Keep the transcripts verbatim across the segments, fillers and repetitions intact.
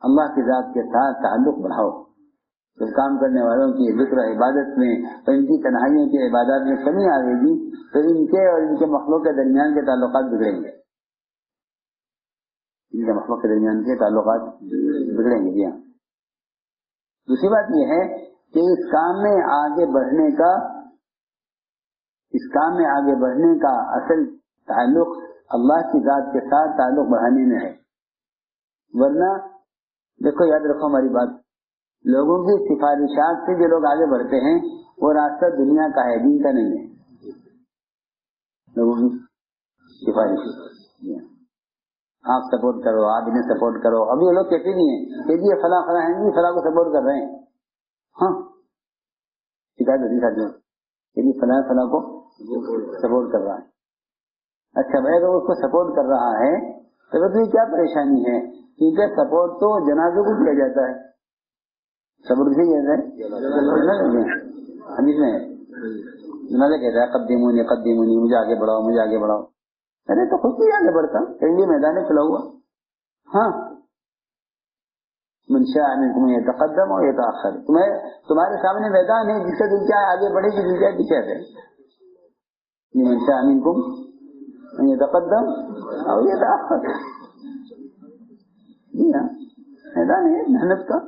اللہ کی ذات کے ساتھ تعلق بڑھاؤ. تو کام کرنے والوں کی ذکر عبادت میں تو ان کی تنہائیوں کی عبادات میں کمی آئے گی تو ان کے اور ان کے مخلوق کے درمیان کے تعلقات بگڑیں گے. ان کے مخلوق کے درمیان کے تعلقات بگڑیں گے. جی ہاں. دوسری بات یہ ہے کہ اس کام میں آگے بڑھنے کا اس کام میں آگے بڑھنے کا اصل تعلق اللہ کی ذات کے ساتھ تعلق بڑھانے میں ہے. ورنہ دیکھو یاد رکھو ہماری بات، لوگوں کی سفارشات سے جو لوگ آگے بڑھتے ہیں وہ راستہ دنیا کا ہے، دین کا نہیں ہے. لوگوں کی سفارش، آپ سپورٹ کرو، آپ انہیں سپورٹ کرو. ابھی وہ لوگ کہتے نہیں ہیں کہ جی فلاں فلاں ہیں جی فلاں کو سپورٹ کر رہے ہیں. ہاں شکایت ہوتی ساتھ میں کہ جی فلاں فلاں کو سپورٹ کر رہا ہے. اچھا بھائی اگر اس کو سپورٹ کر رہا ہے تو پھر کیا پریشانی ہے؟ کیونکہ سپورٹ تو جنازوں کو کیا جاتا ہے. سپورٹ کسی کہتا ہے حدیث میں جنازہ کہتا ہے قدمونی قدمونی، مجھے آگے بڑھاؤ مجھے آگے بڑھاؤ. ارے تو خود بھی آگے بڑھتا کہیں میدان کھلا ہوا. ہاں منشاء منکم یتقدم و یتأخر، تمہیں تمہارے سامنے میدان ہے، جس کا دل چاہے آگے بڑھے گی، دل چاہے پیچھے ہے. منشاء منکم یتقدم او یتأخر. جی ہاں میدان ہے محنت کا.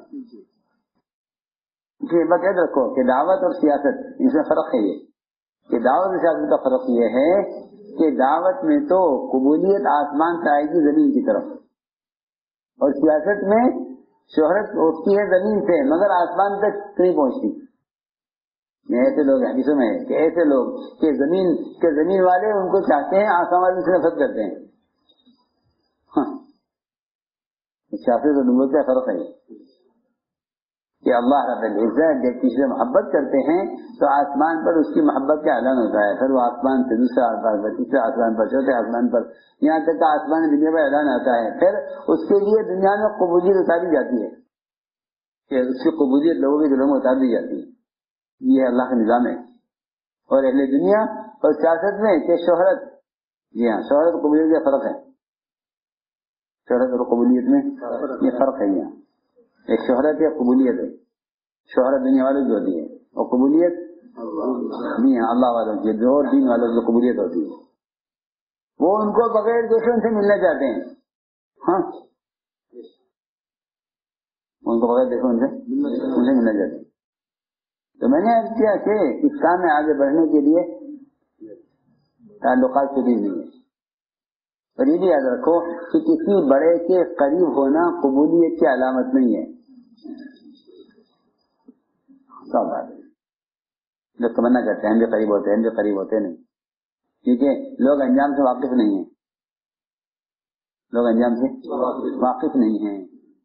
بات یاد رکھو کہ دعوت اور سیاست اس میں فرق ہے. یہ کہ دعوت اور سیاست کا فرق یہ ہے کہ دعوت میں تو قبولیت آسمان سے آئے گی زمین کی طرف، اور سیاست میں شہرت اٹھتی ہے زمین سے مگر آسمان تک نہیں پہنچتی. ایسے لوگ حدیثوں میں ہے کہ ایسے لوگ کہ زمین کے زمین والے ان کو چاہتے ہیں، آسمان والے سے نفرت کرتے ہیں. ہاں سیاست اور نبوت کا فرق ہے کہ اللہ رب العزت جب کسی سے محبت کرتے ہیں تو آسمان پر اس کی محبت کا اعلان ہوتا ہے، پھر وہ آسمان سے دوسرے آسمان پر، تیسرے آسمان پر، چوتھے آسمان پر، یہاں تک کہ آسمان دنیا پر اعلان آتا ہے. پھر اس کے لیے دنیا میں قبولیت اتاری جاتی ہے کہ اس کی قبولیت لوگوں کے دلوں میں اتار دی جاتی ہے. یہ اللہ کا نظام ہے. اور اہل دنیا اور سیاست میں کہ شہرت، جی ہاں شہرت اور قبولیت کا فرق ہے. شہرت اور قبولیت میں یہ فرق ہے. یہاں ایک شہرت ہے قبولیت ہے. شہرت دنیا والوں کی ہوتی ہے اور قبولیت نہیں ہے اللہ والوں کی، جو دین والوں کی قبولیت ہوتی ہے. وہ ان کو بغیر دیکھے ان سے ملنا چاہتے ہیں. ہاں ان کو بغیر دیکھے ان سے ان سے ملنا چاہتے ہیں. تو میں نے عرض کیا کہ اس کام میں آگے بڑھنے کے لیے تعلقات سے بھی نہیں ہے. اور یہ بھی یاد رکھو کہ کسی بڑے کے قریب ہونا قبولیت کی علامت نہیں ہے. سب بات جو تمنا کرتے ہیں ہم جو قریب ہوتے ہیں ہم جو قریب ہوتے نہیں، کیونکہ لوگ انجام سے واقف نہیں ہیں. لوگ انجام سے واقف نہیں ہیں.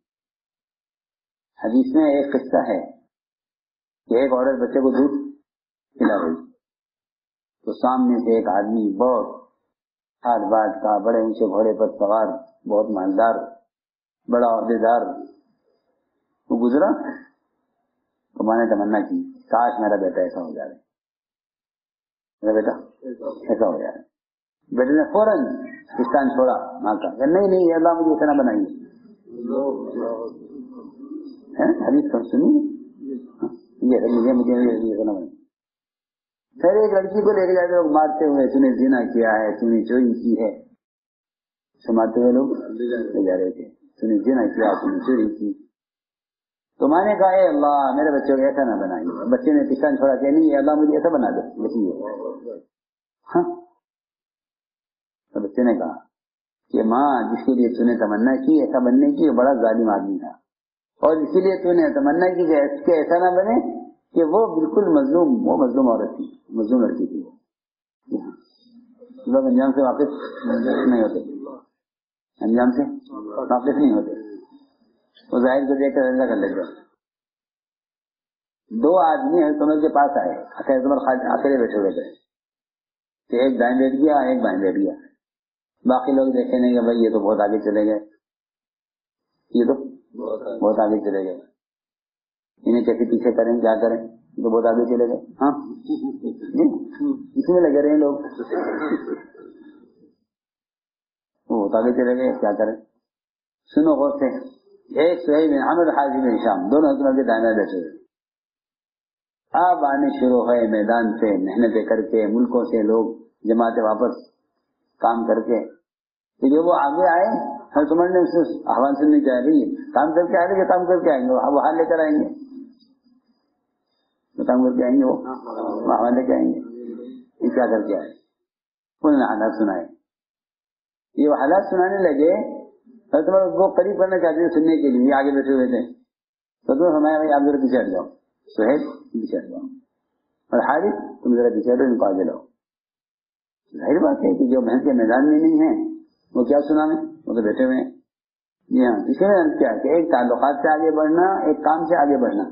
حدیث میں ایک قصہ ہے کہ ایک عورت بچے کو دودھ پلا رہی تو سامنے سے ایک آدمی بہت ہاتھ بات کا، بڑے اونچے گھوڑے پر سوار، بہت مالدار، بڑا عہدیدار، وہ گزرا تو میں نے تمنا کی کاش میرا بیٹا ایسا ہو جائے، میرا بیٹا ایسا ہو جائے. بیٹے نے فوراً پاکستان چھوڑا ماں کا کہ نہیں نہیں اللہ مجھے ایسا نہ بنائیے. حدیث سنیے یہ مجھے ایسا نہ بنائیے. پھر ایک لڑکی کو لے کے جاتے لوگ مارتے ہوئے، تو نے زنا کیا ہے، تو نے چوری کی ہے، سماتے ہوئے لوگ لے جا رہے تھے، تو نے زنا کیا، تو نے چوری کی. تو میں نے کہا اے اللہ میرے بچوں کو ایسا نہ بنائیے. بچے نے پاکستان چھوڑا کہ نہیں اللہ مجھے ایسا بنا دو. ہاں تو بچے نے کہا کہ ماں جس کے لیے تو نے تمنا کی ایسا بننے کی وہ بڑا ظالم آدمی تھا، اور اسی لیے تو نے تمنا کی کہ ایسا نہ بنے کہ وہ بالکل مظلوم وہ مظلوم عورت تھی، مظلوم لڑکی تھی. لوگ انجام سے واقف نہیں ہوتے، انجام سے واقف نہیں ہوتے. وہ ظاہر کو دیکھ کر ایسا کر لیتے. دو آدمی حضرت عمر کے پاس آئے، حضرت عمر اکیلے بیٹھے ہوئے تھے کہ ایک دائیں بیٹھ گیا ایک بائیں بیٹھ گیا. باقی لوگ دیکھے نہیں کہ بھائی یہ تو بہت آگے چلے گئے، یہ تو بہت آگے چلے گئے، انہیں کیسے پیچھے کریں کیا کریں، یہ تو بہت آگے چلے گئے. ہاں اس میں لگے رہے لوگ، وہ بہت آگے چلے گئے کیا کریں. سنو غور سے ایک سہیل بن عمرو حارث بن ہشام دونوں حضرت کے دائیں بیٹھے ہوئے. اب آنے شروع ہوئے میدان سے محنتیں کر کے, ملکوں سے لوگ جماعتیں واپس کام کر کے. جو وہ آگے آئے حضرت عمر نے اسے آہوان سننے کے آئے بھائی کام کر کے آئے گے, کام کر کے آئیں گے, وہ حال لے کر آئیں گے, کام کر کے آئیں گے, وہ آہوان لے کے آئیں گے. یہ کیا کر کے آئے, انہوں نے حالات سنائے. یہ حالات سنانے لگے, حضرت عمر وہ قریب کرنا چاہتے تھے سننے کے لیے, آگے بیٹھے ہوئے تھے. تو تم فرمایا بھائی آپ ذرا پیچھے ہٹ جاؤ, سہیل پیچھے ہٹ جاؤ, اور حارث تم ذرا پیچھے ہٹو, ان کو آگے لاؤ. ظاہر بات ہے کہ جو محنت کے میدان میں نہیں ہے وہ کیا سنا میں, وہ تو بیٹھے ہوئے ہیں. جی ہاں, اس میں کیا کہ ایک تعلقات سے آگے بڑھنا, ایک کام سے آگے بڑھنا.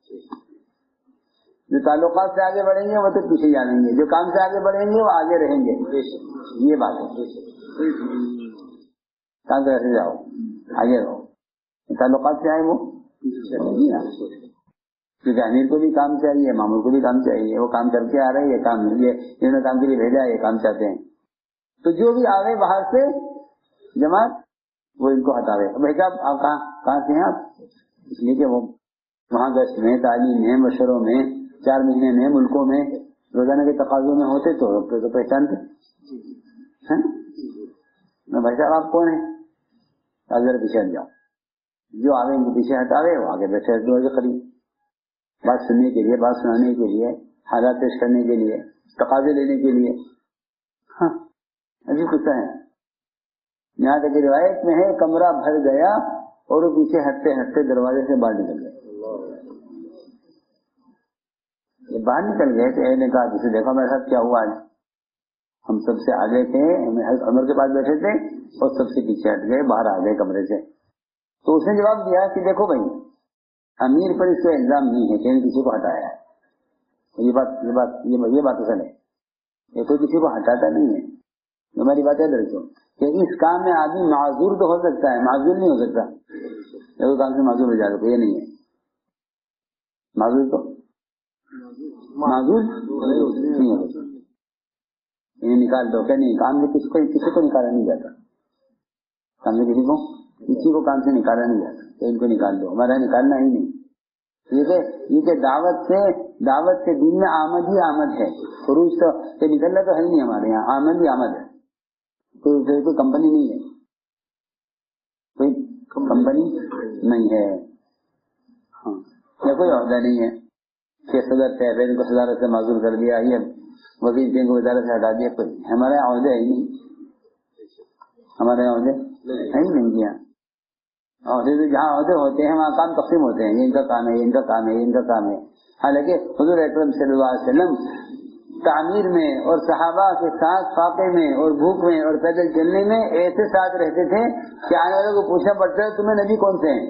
جو تعلقات سے آگے بڑھیں گے وہ تو پیچھے جانیں گے, جو کام سے آگے بڑھیں گے وہ آگے رہیں گے. یہ بات ہے, کام سے ایسے جاؤ, آگے رہو. تعلقات سے آئے وہ جی ہاں, کیونکہ امیر کو بھی کام چاہیے, مامور کو بھی کام چاہیے, وہ کام کر کے آ رہے ہیں, یہ کام یہ انہوں نے کام کے لیے بھیجا ہے, یہ کام چاہتے ہیں. تو جو بھی آ گئے باہر سے جماعت وہ ان کو ہٹا رہے. بھائی صاحب آپ کہاں کہاں سے ہیں آپ, اس لیے کہ وہ وہاں گشت میں, تعلیم میں, مشوروں میں, چار مہینے میں, ملکوں میں, روزانہ کے تقاضوں میں ہوتے تو تو پہچانتے. بھائی صاحب آپ کون ہیں, اگر پیچھے ہٹ جاؤ. جو آگے ان کو پیچھے ہٹاوے وہ آگے بیٹھے دروازے قریب, بات سننے کے لیے, بات سنانے کے لیے, حالات پیش کرنے کے لیے, تقاضے لینے کے لیے. ہاں عجیب قصہ ہے. یہاں تک روایت میں ہے کمرہ بھر گیا اور وہ پیچھے ہٹتے ہٹتے دروازے سے باہر نکل گئے. یہ باہر نکل گئے تو نے کہا جسے دیکھا میرے ساتھ کیا ہوا ہے, ہم سب سے آگے تھے, عمر کے پاس بیٹھے تھے اور سب سے پیچھے ہٹ گئے, باہر آ گئے کمرے سے. تو اس نے جواب دیا کہ دیکھو بھائی امیر پر اس کا الزام نہیں ہے کہ کسی کو ہٹایا ہے. یہ بات یہ بات یہ بات اصل ہے, یہ تو کسی کو ہٹاتا نہیں ہے. ہماری بات ہے لڑکیوں کہ اس کام میں آدمی معذور تو ہو سکتا ہے, معذور نہیں ہو سکتا. کوئی کام سے معذور ہو جائے گا, یہ نہیں ہے معذور, تو معذور نہیں ہو سکتا. یہ نکال دو کہ نہیں, کام سے کسی کو کسی کو نکالا نہیں جاتا, کام سے کسی کو کسی کو کام سے نکالا نہیں جاتا کہ ان کو نکال دو, ہمارا نکالنا ہی نہیں. یہ کہ دعوت سے دعوت سے دین میں آمد ہی آمد ہے, خروج تو نکلنا تو ہے ہی نہیں ہمارے یہاں, آمد ہی آمد ہے. کوئی کوئی کمپنی نہیں ہے, کوئی کمپنی نہیں ہے, ہاں, یا کوئی عہدہ نہیں ہے کہ صدر سے ان کو صدارت سے معذور کر دیا, یہ وزیر جن کو وزارت سے ہٹا دیا. کوئی ہمارے یہاں عہدے ہی نہیں, ہمارے یہاں عہدے ہے ہی نہیں کیا. عہدے تو جہاں عہدے ہوتے ہیں وہاں کام تقسیم ہوتے ہیں, یہ ان کا کام ہے, یہ ان کا کام ہے, یہ ان کا کام ہے. حالانکہ حضور اکرم صلی اللہ علیہ وسلم تعمیر میں اور صحابہ کے ساتھ فاقے میں اور بھوک میں اور پیدل چلنے میں ایسے ساتھ رہتے تھے کہ آنے والوں کو پوچھنا پڑتا ہے تمہیں نبی کون سے ہیں,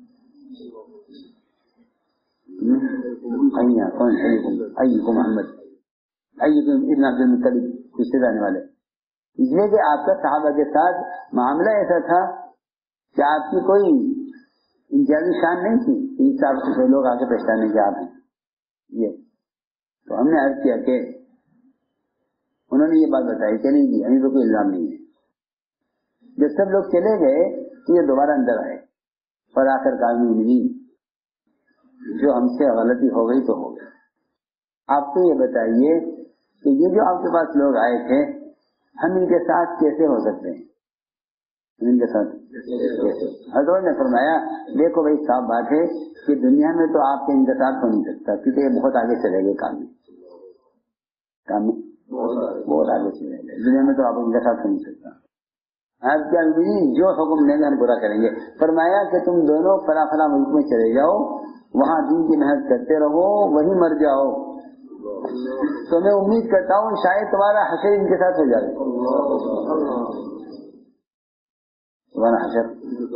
کون سے ایکم محمد, ایکم ابن عبد المطلب, کچھ سے جانے والے. اس لیے کہ آپ کا صحابہ کے ساتھ معاملہ ایسا تھا کہ آپ کی کوئی امتیازی شان نہیں تھی, ان سے آپ سے لوگ آگے پہچانے کے آپ ہیں. یہ تو ہم نے عرض کیا کہ انہوں نے یہ بات بتائی کہ نہیں جی ابھی تو کوئی الزام نہیں ہے. جب سب لوگ چلے گئے تو یہ دوبارہ اندر آئے اور آخر کار میں ملی جو ہم سے غلطی ہو گئی تو ہو گئی. آپ کو یہ بتائیے کہ یہ جو آپ کے پاس لوگ آئے تھے ہم ان کے ساتھ کیسے ہو سکتے ہیں, ان کے ساتھ کیسے. حضرت نے فرمایا دیکھو بھائی صاف بات ہے کہ دنیا میں تو آپ کے ان کے ساتھ ہو نہیں سکتا کیونکہ یہ بہت آگے چلے گئے کام میں, کام میں بہت آگے چلے گئے. دنیا میں تو آپ ان کے ساتھ ہو نہیں سکتا. آپ کیا جو حکم لیں گے ہم پورا کریں گے. فرمایا کہ تم دونوں فلاں فلاں ملک میں چلے جاؤ, وہاں دین کی محنت کرتے رہو, وہیں مر جاؤ. تو میں امید کرتا ہوں شاید تمہارا حشر ان کے ساتھ ہو جائے, تمہارا حشر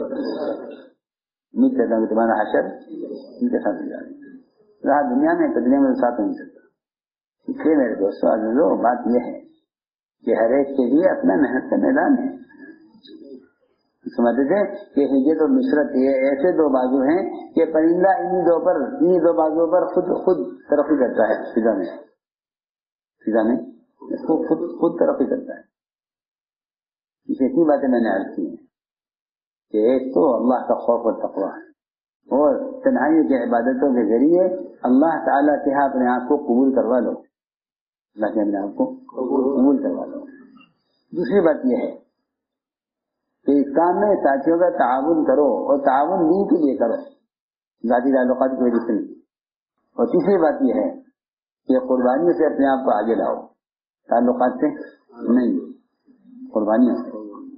امید کرتا ہوں کہ تمہارا حشر ان کے ساتھ ہو جائے. رہا دنیا میں تو دنیا میں ساتھ ہو نہیں سکتا. اس لیے میرے دوستوں عزیزوں بات یہ ہے کہ ہر ایک کے لیے اپنا محنت کا میدان ہے. سمجھتے تھے کہ ہجرت اور نصرت یہ ایسے دو بازو ہیں کہ پرندہ انہی دو پر انہی دو بازو پر خود خود ترقی کرتا ہے, فضا میں فضا میں خود خود ترقی کرتا ہے. ایسی باتیں میں نے عرض کی ہیں کہ ایک تو اللہ کا خوف اور تقویٰ اور تنہائیوں کی عبادتوں کے ذریعے اللہ تعالیٰ کے ہاں اپنے آپ کو قبول کروا لو، اللہ کے اپنے آپ کو قبول کروا لو۔ دوسری بات یہ ہے کہ اس کام میں ساتھیوں کا تعاون کرو اور تعاون دین کے لیے کرو، ذاتی تعلقات کی وجہ سے نہیں۔ اور تیسری بات یہ ہے کہ قربانیوں سے اپنے آپ کو آگے لاؤ، تعلقات سے نہیں، قربانیوں سے،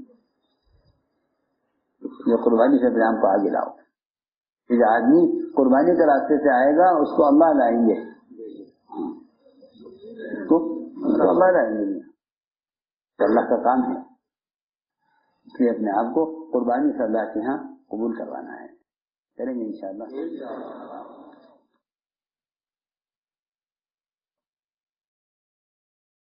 یہ قربانی سے اپنے آپ کو آگے لاؤ۔ کہ جو آدمی قربانی کے راستے سے آئے گا اس کو اللہ لائیں گے، اس کو اللہ لائیں گے، اللہ کا کام ہے، اس لیے اپنے آپ کو قربانی سے اللہ کے ہاں قبول کروانا ہے، کریں گے انشاءاللہ۔